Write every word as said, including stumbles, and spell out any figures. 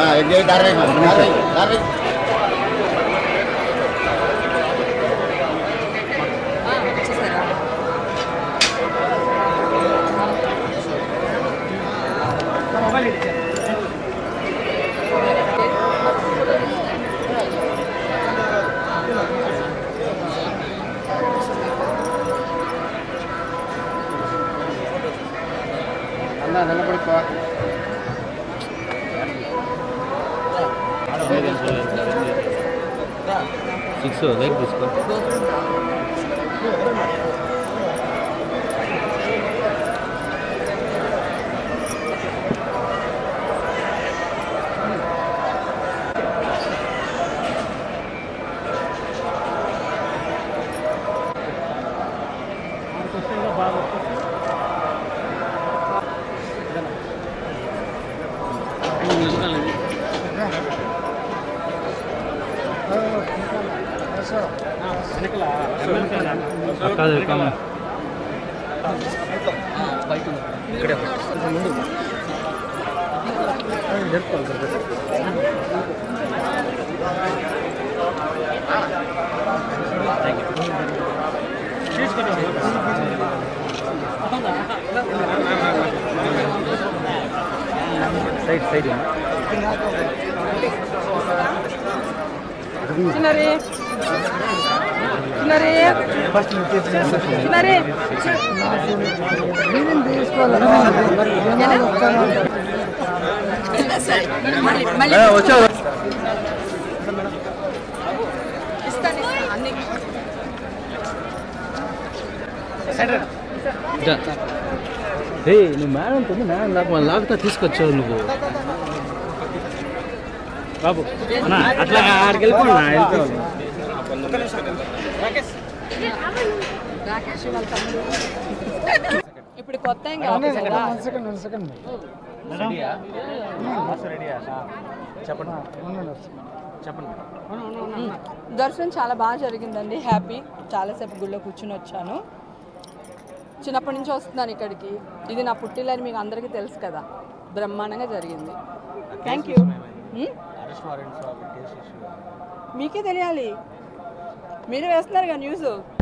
Six like తీసుకో కాదు కామ ఇక్కడే ముందు జరుపుకోవాలి సైడ్ సైడ్ చిన్నరే చిన్నరే చిన్నరే వచ్చావు ఏ నువ్వు మేడం ఉంది మేడం నాకు మన లాగుతా తీసుకొచ్చావు నువ్వు బాబు అట్లా ఆడికి వెళ్ళిపోయినా వెళ్ళిపోవాలి ఇప్పుడు కొత్త ఏం కావాలి కదా చెప్పండి చెప్పండి దర్శనం చాలా బాగా జరిగిందండి. హ్యాపీ. చాలాసేపు గుళ్ళో కూర్చుని వచ్చాను. చిన్నప్పటి నుంచి వస్తున్నాను ఇక్కడికి. ఇది నా పుట్టిల్లని మీకు అందరికీ తెలుసు కదా. బ్రహ్మాండంగా జరిగింది. Thank you. మీకే తెలియాలి, మీరే వేస్తున్నారు కదా న్యూస్.